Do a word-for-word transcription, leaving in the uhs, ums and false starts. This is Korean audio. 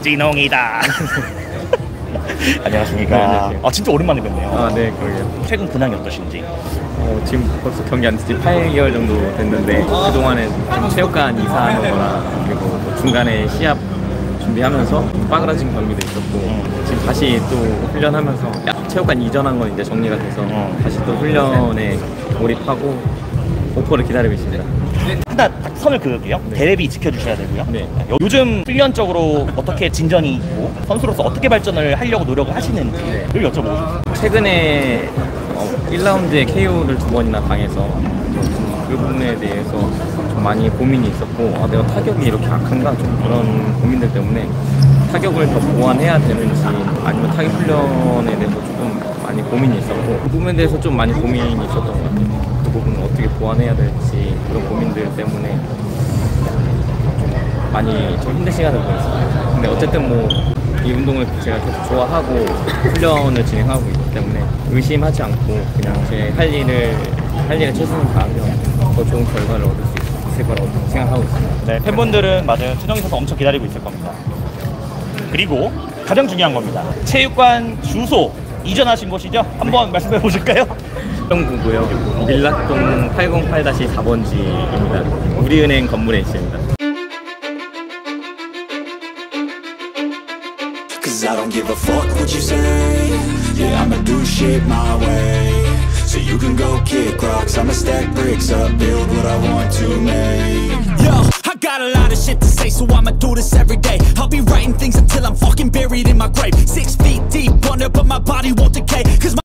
진홍이다. 안녕하십니까. 네, 안녕하세요. 아 진짜 오랜만에 뵙네요. 아, 네, 그러게요. 최근 근황이 어떠신지? 어, 지금 벌써 경기 안 지 팔 개월 정도 됐는데 그동안에 좀 체육관 이사하는 거나 그리고 뭐 중간에 시합 준비하면서 빠그라진 경기도 있었고 음. 지금 다시 또 훈련하면서 체육관 이전한 건 이제 정리가 돼서 음. 다시 또 훈련에 몰입하고 오퍼를 기다리고 있습니다. 하나 딱 선을 그을게요. 네. 대레비 지켜주셔야 되고요. 네. 요즘 훈련적으로 어떻게 진전이 있고 선수로서 어떻게 발전을 하려고 노력을 하시는지를 여쭤보고 싶어요. 최근에 어, 일 라운드에 케이오를 두 번이나 당해서 그 부분에 대해서 좀 많이 고민이 있었고 아, 내가 타격이 이렇게 약한가 좀 그런 고민들 때문에 타격을 더 보완해야 되는지 아니면 타격 훈련에 대해서 조금 많이 고민이 있었고 그 부분에 대해서 좀 많이 고민이 있었던 것 같아요. 그 부분을 어떻게 보완해야 될지 그런 고민들 때문에 좀 많이 좀 힘든 시간을 보냈어요. 근데 어쨌든 뭐 이 운동을 제가 계속 좋아하고 훈련을 진행하고 있기 때문에 의심하지 않고 그냥 제 할 일을 할 일에 최선을 다하면 더 좋은 결과를 얻을 수 있을 거라고 생각하고 있습니다. 네, 팬분들은 맞아요. 최정희 선수 엄청 기다리고 있을 겁니다. 그리고 가장 중요한 겁니다. 체육관 주소 이전하신 곳이죠? 한번 말씀해 보실까요? 수영구고요. 밀락동 팔공팔 사 번지입니다. 우리은행 건물에 있습니다. Cause I don't give a fuck what you say. Yeah, I'ma do shit my way. So you can go kick rocks, I'ma stack bricks up, build what I want to make. Yo, I got a lot of shit to say, so I'ma do this every day. I'll be writing things until I'm fucking buried in my grave. Six feet deep under, but my body won't decay. Cause my